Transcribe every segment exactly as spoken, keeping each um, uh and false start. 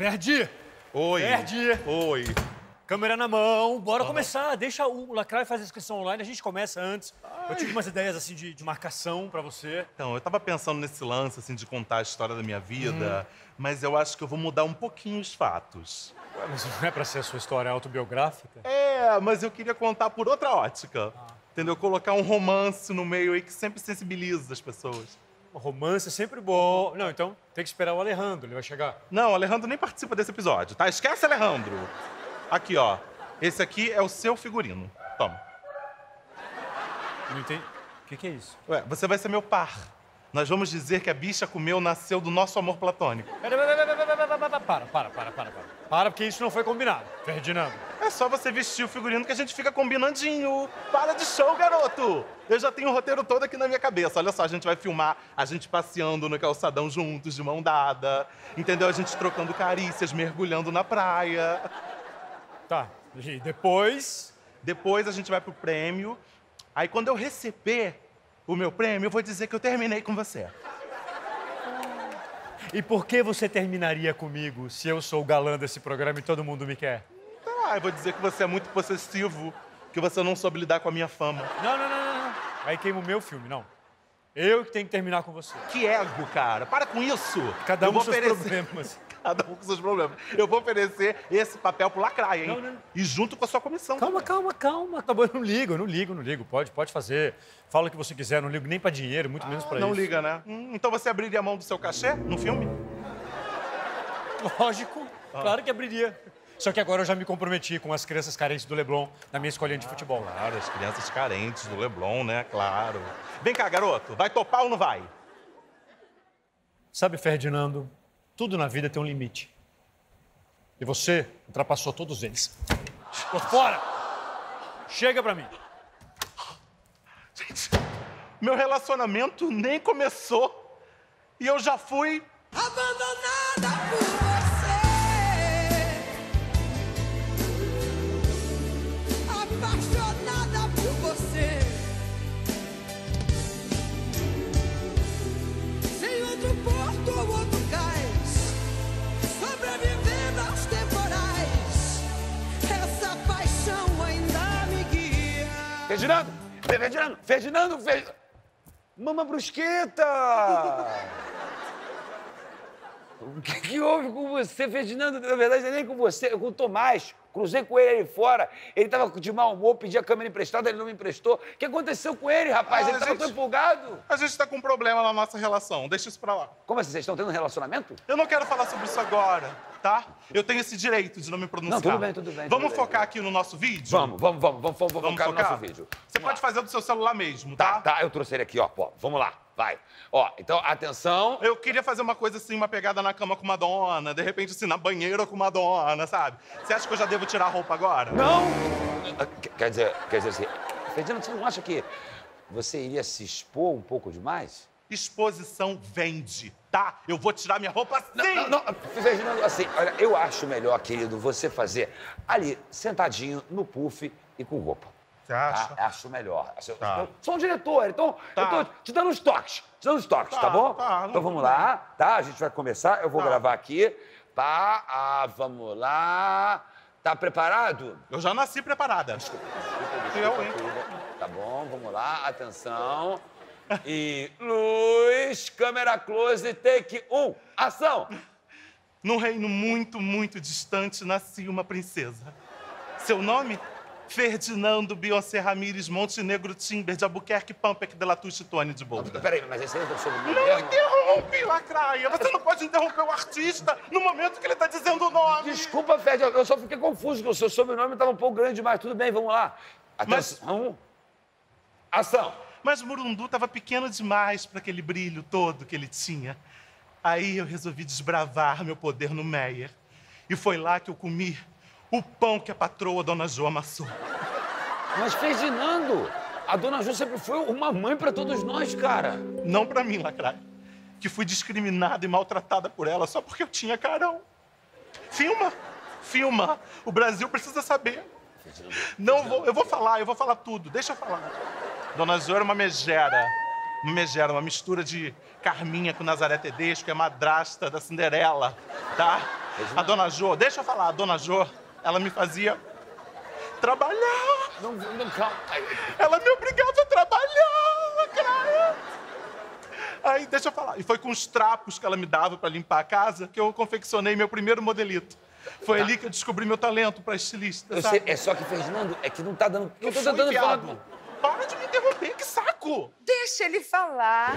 Ferdi! Oi. Ferdi! Oi. Câmera na mão, bora uhum. começar. Deixa o Lacraia fazer a inscrição online, a gente começa antes. Ai. Eu tive umas ideias, assim, de, de marcação pra você. Então, eu tava pensando nesse lance, assim, de contar a história da minha vida, hum. mas eu acho que eu vou mudar um pouquinho os fatos. Ué, mas não é pra ser a sua história autobiográfica? É, mas eu queria contar por outra ótica. Ah. Entendeu? Colocar um romance no meio aí que sempre sensibiliza as pessoas. Um romance é sempre bom. Não, então tem que esperar o Alejandro, ele vai chegar. Não, o Alejandro nem participa desse episódio, tá? Esquece, Alejandro! Aqui, ó. Esse aqui é o seu figurino. Toma. Não entendi. O que, que é isso? Ué, você vai ser meu par. Nós vamos dizer que a bicha comeu nasceu do nosso amor platônico. Pera, pera, pera, pera, pera, pera, para, para, para, para, para. Para, porque isso não foi combinado, Ferdinando. É só você vestir o figurino que a gente fica combinandinho. Para de show, garoto! Eu já tenho o roteiro todo aqui na minha cabeça. Olha só, a gente vai filmar a gente passeando no calçadão juntos, de mão dada. Entendeu? A gente trocando carícias, mergulhando na praia. Tá, e depois? Depois a gente vai pro prêmio. Aí quando eu receber o meu prêmio, eu vou dizer que eu terminei com você. E por que você terminaria comigo se eu sou o galã desse programa e todo mundo me quer? Ah, eu vou dizer que você é muito possessivo, que você não soube lidar com a minha fama. Não, não, não, não. Aí queima o meu filme, não. Eu que tenho que terminar com você. Que ego, cara. Para com isso. Cada um com seus oferecer... problemas. Cada um com seus problemas. Eu vou oferecer esse papel pro Lacraia, hein? Não, não. E junto com a sua comissão. Calma, também. calma, calma. Tá bom, eu não ligo, eu não ligo, não ligo. Pode, pode fazer. Fala o que você quiser, não ligo nem pra dinheiro, muito ah, menos pra não isso. Não liga, né? Hum, então você abriria a mão do seu cachê no filme? Lógico. Ah. Claro que abriria. Só que agora eu já me comprometi com as crianças carentes do Leblon na minha escolinha de ah, futebol. Claro, as crianças carentes do Leblon, né? Claro. Vem cá, garoto. Vai topar ou não vai? Sabe, Ferdinando, tudo na vida tem um limite. E você ultrapassou todos eles. Tô fora! Chega pra mim. Gente, meu relacionamento nem começou e eu já fui... abandonada por você, apaixonada por você, sem outro porto ou outro cais, sobrevivendo aos temporais, essa paixão ainda me guia. Ferdinando! Ferdinando! Ferdinando! Ferdinando! Mama Brusqueta! O que, que houve com você, Ferdinando? Na verdade, não é nem com você, é com o Tomás. Cruzei com ele ali fora, ele tava de mau humor, pedi a câmera emprestada, ele não me emprestou. O que aconteceu com ele, rapaz? Ah, ele tava gente... tão empolgado. A gente tá com um problema na nossa relação, deixa isso pra lá. Como assim, vocês estão tendo um relacionamento? Eu não quero falar sobre isso agora, tá? Eu tenho esse direito de não me pronunciar. Não, tudo bem, tudo bem. Vamos tudo focar bem. aqui no nosso vídeo? Vamos, vamos, vamos, vamos, vamos, vamos focar, focar no nosso vídeo. Você Vamos pode lá. fazer do seu celular mesmo, Tá, tá? tá, eu trouxe ele aqui, ó, pô. Vamos lá, vai. Ó, então, atenção. Eu queria fazer uma coisa assim, uma pegada na cama com Madonna, de repente assim, na banheira com Madonna, sabe? Você acha que eu já devo tirar a roupa agora? Não! Quer dizer, quer dizer assim, Ferdinando, você não acha que você iria se expor um pouco demais? Exposição vende, tá? Eu vou tirar minha roupa assim! Não, não, não, Ferdinando, assim, olha, eu acho melhor, querido, você fazer ali, sentadinho, no puff e com roupa. Você acha? Tá? Acho melhor. Eu, Tá. eu sou um diretor, então Tá. eu tô te dando os toques, te dando os toques, tá, Tá, bom? tá, então não, vamos tudo lá, tá? A gente vai começar, eu vou Tá. gravar aqui. Tá, ah, vamos lá. Tá preparado? Eu já nasci preparada. Desculpa, desculpa, Eu, desculpa, hein? tudo. Tá bom, vamos lá, atenção. E luz, câmera close, take um, ação! Num reino muito, muito distante, nascia uma princesa. Seu nome? Ferdinando Beyoncé Ramírez Montenegro Timber de Albuquerque Pampec de Latouche Tony de Boulder. Peraí, mas esse aí é o sobrenome Não mesmo? interrompe, Lacraia! Você não pode interromper o artista no momento que ele tá dizendo o nome! Desculpa, Fred, eu só fiquei confuso, que o seu sobrenome estava um pouco grande demais. Tudo bem, vamos lá. Atenção. Ação. Mas Murundu tava pequeno demais para aquele brilho todo que ele tinha. Aí eu resolvi desbravar meu poder no Meyer. E foi lá que eu comi o pão que a patroa, Dona Jo, amassou. Mas, Ferdinando, a Dona Ju sempre foi uma mãe para todos nós, cara. Não pra mim, Lacraia, que fui discriminada e maltratada por ela só porque eu tinha carão. Filma, filma. O Brasil precisa saber. Não vou, eu vou falar, eu vou falar tudo. Deixa eu falar. Dona Jo era uma megera. Uma megera, uma mistura de Carminha com Nazaré Tedesco, que é madrasta da Cinderela, tá? A dona Jo, deixa eu falar, a dona Jo, ela me fazia trabalhar. Não, não, calma. Ela me obrigava a trabalhar, lacraia. Aí, deixa eu falar. E foi com os trapos que ela me dava pra limpar a casa que eu confeccionei meu primeiro modelito. Foi Tá. ali que eu descobri meu talento pra estilista, Eu sabe? sei, é só que, Ferdinando, é que não tá dando... Que Eu tô foi, tentando falar... viado? Para de me interromper, que saco! Deixa ele falar.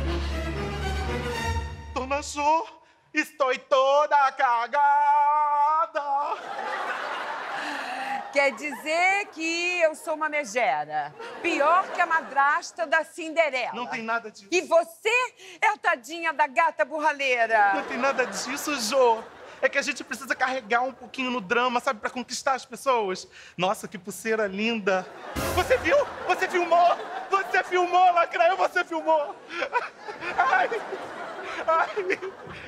Dona Jo, estou toda cagada. Quer dizer que eu sou uma megera. Pior que a madrasta da Cinderela. Não tem nada disso. E você é a tadinha da gata burraleira. Não tem nada disso, Jo. É que a gente precisa carregar um pouquinho no drama, sabe? Pra conquistar as pessoas. Nossa, que pulseira linda. Você viu? Você filmou? Você filmou, lacraia, você filmou. Ai, ai.